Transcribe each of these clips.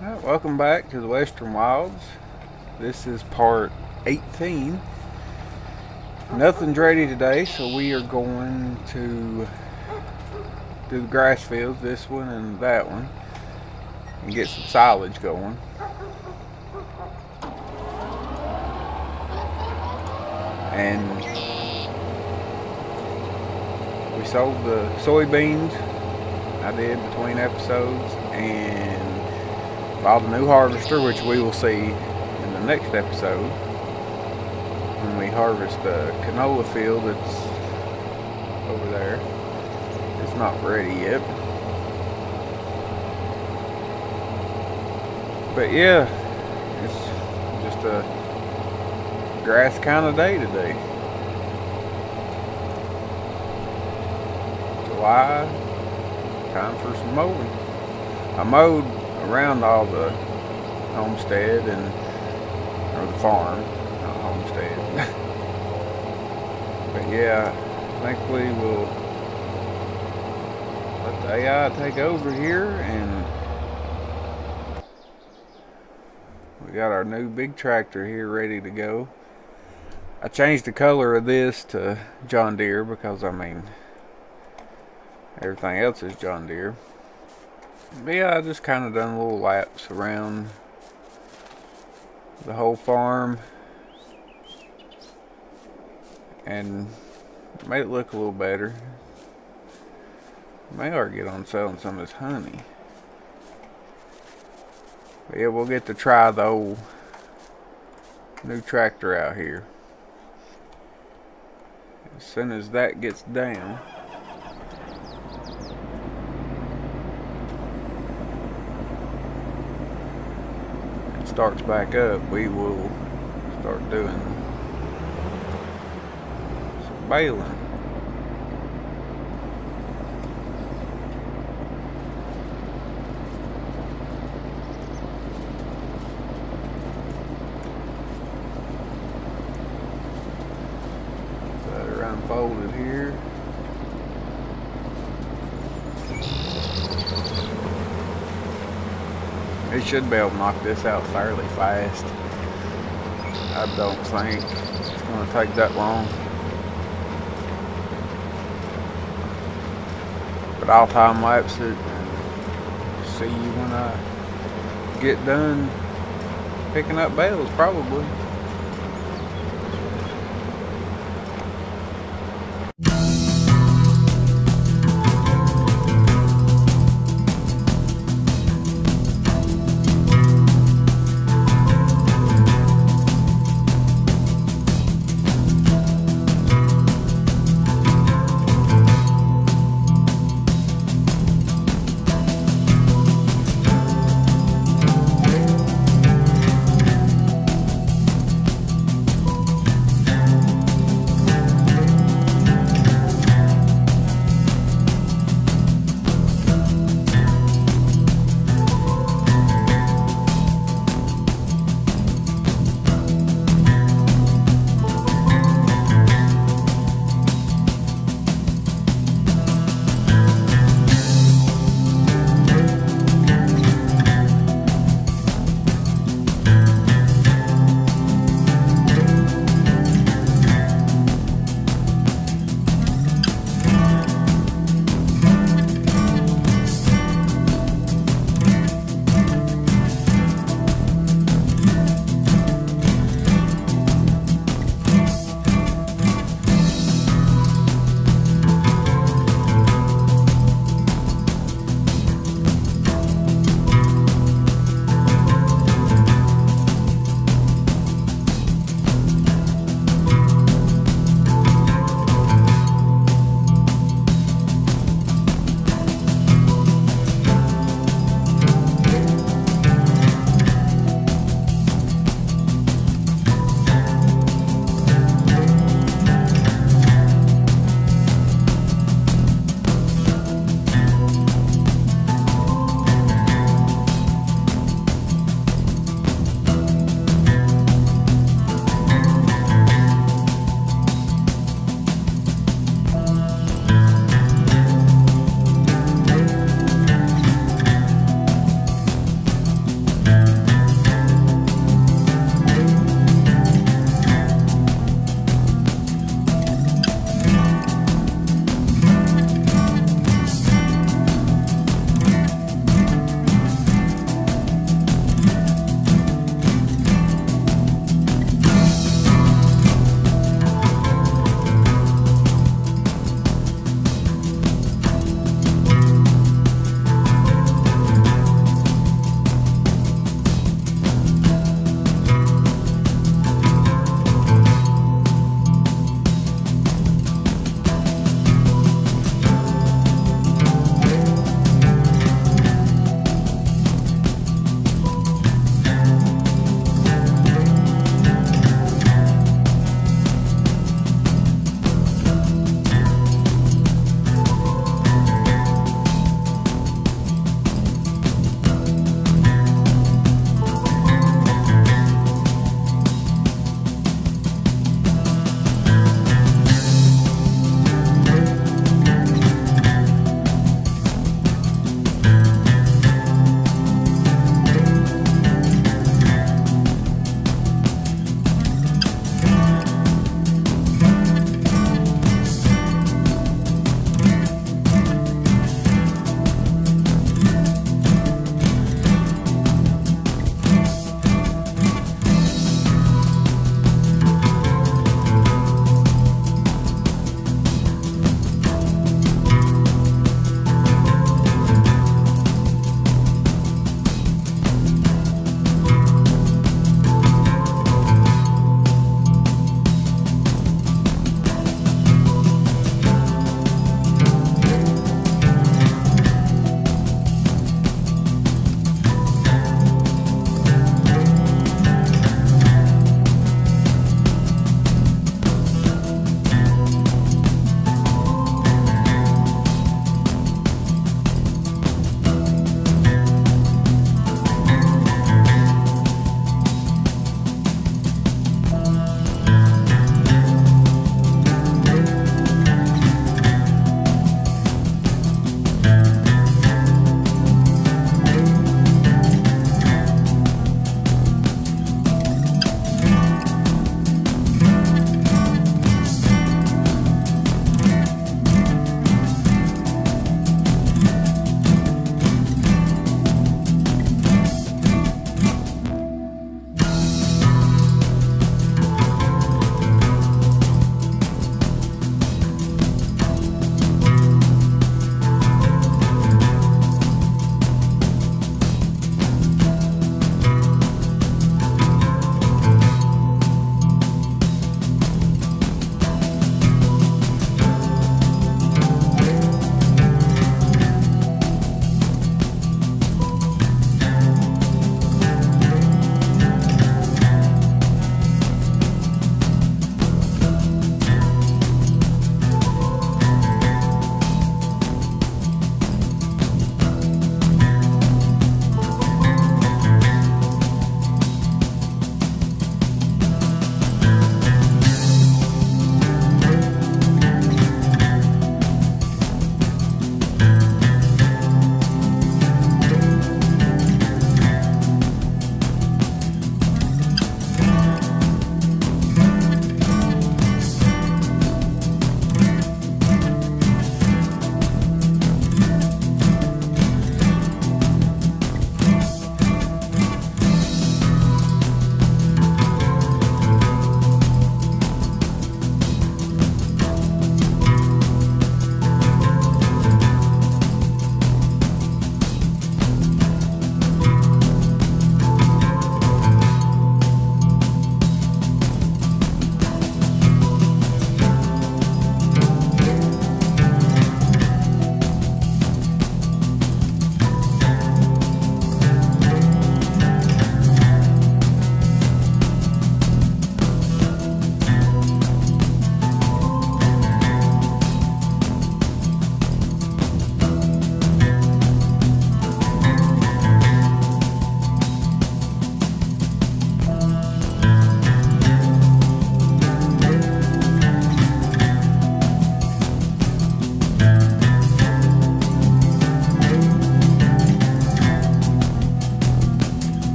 Alright, welcome back to the Western Wilds. This is part 18. Nothing's ready today, so we are going to do the grass fields, this one and that one, and get some silage going. And we sold the soybeans I did between episodes, and bought a new harvester, which we will see in the next episode when we harvest the canola field that's over there. It's not ready yet, but yeah, it's just a grass kind of day today. July, time for some mowing. I mowed around all the homestead or the farm, not homestead. But yeah, I think we will let the AI take over here, and we got our new big tractor here ready to go. I changed the color of this to John Deere because, I mean, everything else is John Deere. But yeah, I just kind of done little laps around the whole farm and made it look a little better. May or get on selling some of this honey. But yeah, we'll get to try the old new tractor out here as soon as that gets down. Starts back up, we will start doing some baling. Got it unfolded here. It should be able to knock this out fairly fast. I don't think it's going to take that long. But I'll time lapse it and see you when I get done picking up bales, probably.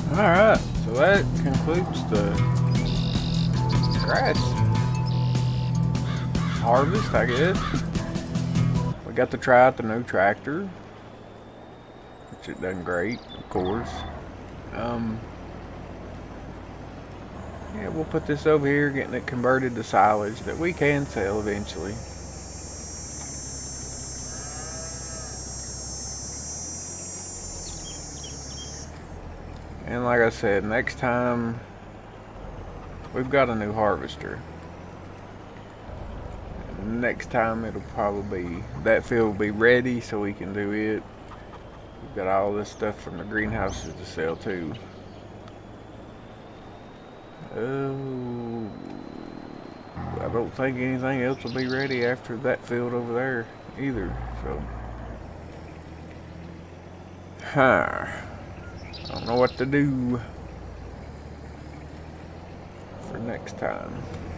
Alright, so that concludes the grass harvest, I guess. We got to try out the new tractor, which it done great, of course. Yeah, we'll put this over here, getting it converted to silage that we can sell eventually. And like I said, next time we've got a new harvester. Next time it'll probably be, that field will be ready so we can do it. We've got all this stuff from the greenhouses to sell too. Oh, I don't think anything else will be ready after that field over there either. So, I don't know what to do for next time.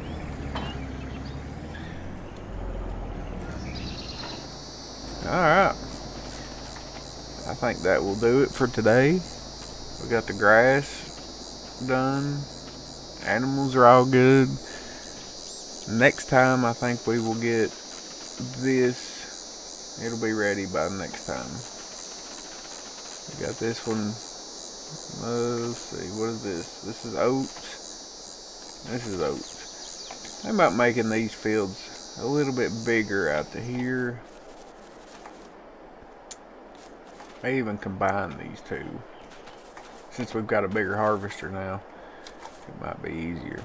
Alright, I think that will do it for today. We got the grass done. Animals are all good. Next time I think we will get this. It'll be ready by next time. We got this one. Let's see, what is this? This is oats. This is oats. I'm about making these fields a little bit bigger out to here. I even combine these two. Since we've got a bigger harvester now, it might be easier.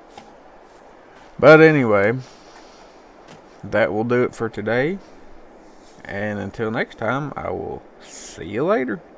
But anyway, that will do it for today. And until next time, I will see you later.